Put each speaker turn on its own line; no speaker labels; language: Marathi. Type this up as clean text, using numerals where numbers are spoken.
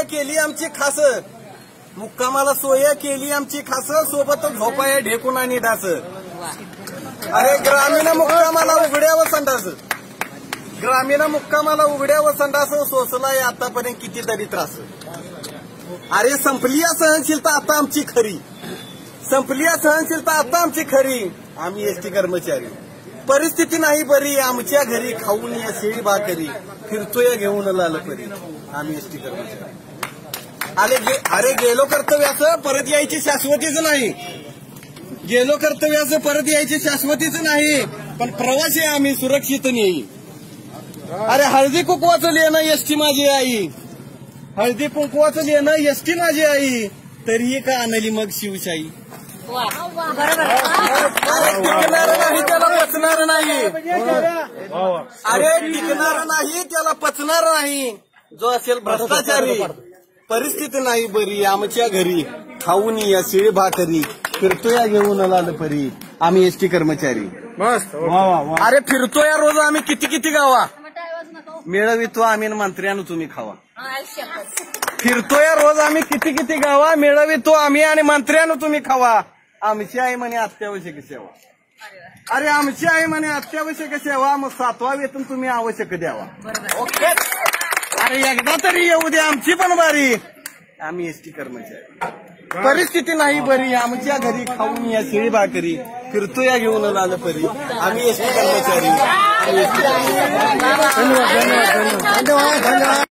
सोय केली आमची खास, मुक्कामाला सोय केली आमची खास, सोबत झोपाया ढेकून आणि डास. अरे ग्रामीण मुक्कामाला उघड्या व संडास, ग्रामीण मुक्कामाला उघड्या व संडास, सोसलाय आतापर्यंत कितीतरी त्रास. अरे संपली सहनशीलता आता आमची खरी, संपली सहनशीलता आता आमची खरी. आम्ही एसटी कर्मचारी, परिस्थिती नाही बरी आमच्या घरी, खाऊन या शेळी भाकरी, फिरतोय घेऊन लाल परी. आम्ही एसटी कर्मचारी. अरे गेलो कर्तव्याचं परत यायची शाश्वतीच नाही, गेलो कर्तव्याचं परत यायची शाश्वतीच नाही, पण प्रवासी आम्ही सुरक्षित नाही. अरे हळदी कुंकवाचं लेणं एसटी माझी आई, हळदी कुंकवाचं लेणं एसटी माझी आई, तरीही का आणली मग शिवशाही. टिकणार नाही त्याला पचणार नाही, अरे टिकणार नाही त्याला पचणार नाही, जो असेल भ्रष्टाचारी. परिस्थिती नाही बरी आमच्या घरी, खाऊन या शेळी भाकरी, फिरतोया घेऊन लाल परी. आम्ही एसटी कर्मचारी. अरे फिरतोया रोज आम्ही किती किती गावा, मिळवितो आम्ही मंत्र्यानं तुम्ही खावा. फिरतोय रोज आम्ही किती किती गावा, मिळवितो आम्ही आणि मंत्र्यानं तुम्ही खावा. आमची आई म्हणे अत्यावश्यक सेवा, अरे आमची आई म्हणे अत्यावश्यक सेवा, मग 7वा वेतन तुम्ही आवश्यक द्यावा. ओके, अरे एकदा तरी येऊ दे आमची पण बारी. आम्ही एसटी कर्मचारी. परिस्थिती नाही बरी आमच्या घरी, खाऊन या शेळी भाकरी, फिरतोया घेऊन लाल परी. आम्ही एसटी कर्मचारी. धन्यवाद.